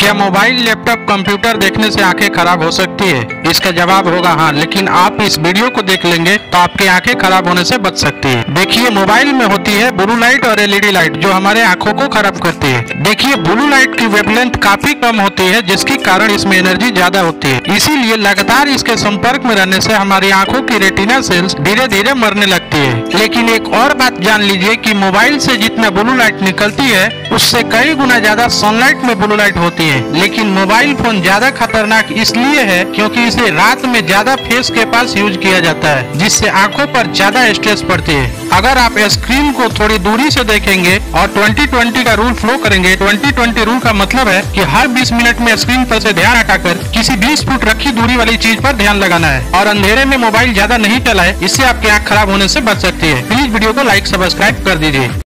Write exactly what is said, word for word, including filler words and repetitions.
क्या mobile, laptop, computer देखने से आंखें खराब हो सकती है? इसका जवाब होगा हाँ, लेकिन आप इस वीडियो को देख लेंगे तो आपकी आंखें खराब होने से बच सकती है। देखिए, मोबाइल में होती है ब्लू लाइट और एलईडी लाइट जो हमारे आंखों को खराब करती है। देखिए, ब्लू लाइट की वेवलेंथ काफी कम होती है, जिसके कारण इसमें एनर्जी ज्यादा होती है। इसीलिए लगातार इसके संपर्क में रहने से हमारी आंखों की रेटिना सेल्स धीरे धीरे मरने लगती है। लेकिन एक और बात जान लीजिए कि मोबाइल से जितना ब्लू लाइट निकलती है उससे कई गुना ज्यादा सनलाइट में ब्लू लाइट होती है। लेकिन मोबाइल फोन ज्यादा खतरनाक इसलिए है क्योंकि इसे रात में ज्यादा फेस के पास यूज किया जाता है, जिससे आंखों पर ज्यादा स्ट्रेस पड़ती है। अगर आप स्क्रीन को थोड़ी दूरी से देखेंगे और ट्वेंटी ट्वेंटी का रूल फॉलो करेंगे, ट्वेंटी ट्वेंटी रूल का मतलब है कि हर बीस मिनट में स्क्रीन पर से ध्यान हटाकर किसी बीस फुट रखी दूरी वाली चीज पर ध्यान लगाना है और अंधेरे में मोबाइल ज्यादा नहीं चलाए, इससे आपकी आंख खराब होने से बच सकती है। प्लीज वीडियो को लाइक सब्सक्राइब कर दीजिए।